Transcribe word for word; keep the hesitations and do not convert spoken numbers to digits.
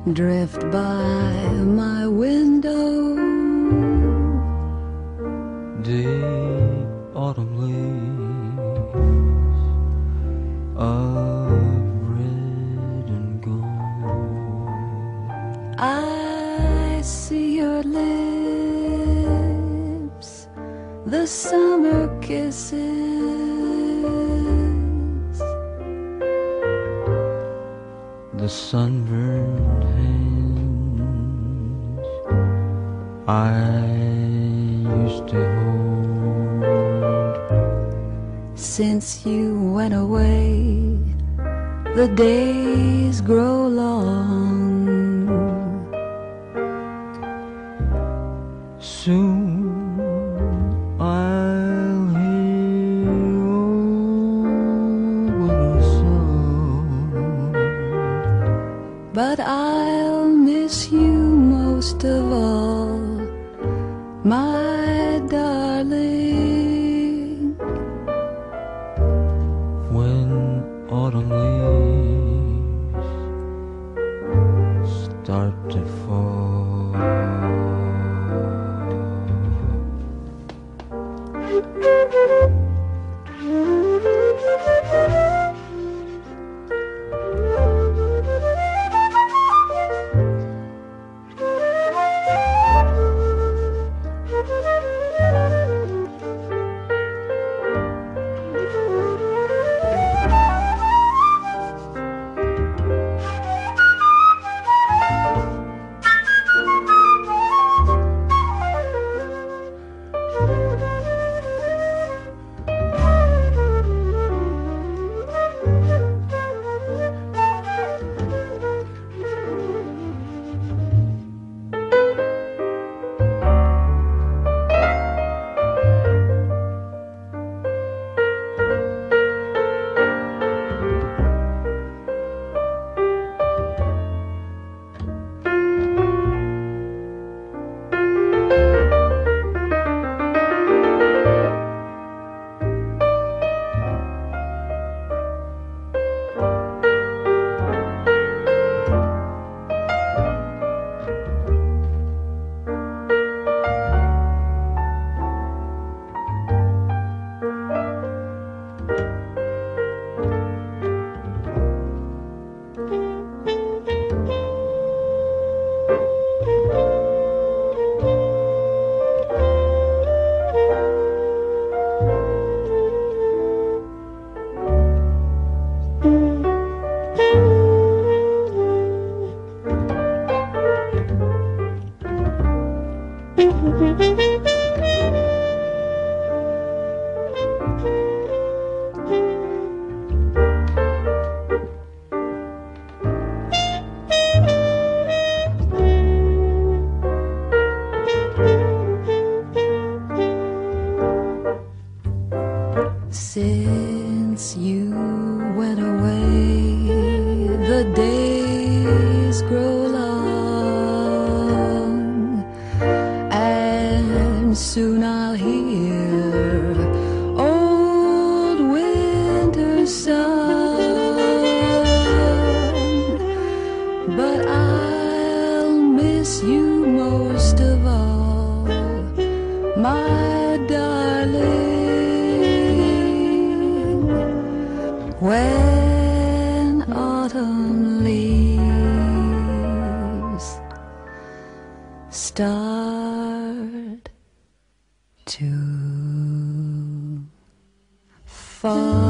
drift by my window. Deep autumn leaves of red and gold. I see your lips, the summer kisses, the sunburned hands I used to hold. Since you went away, the days grow long. Soon I'll hear old wooden song, but I'll miss you most of all, my darling. when autumn leaves start to fall. Since you went away, the days grow long, and soon I'll hear old winter song, but I'll miss you most of all, my darling. When autumn leaves start to fall.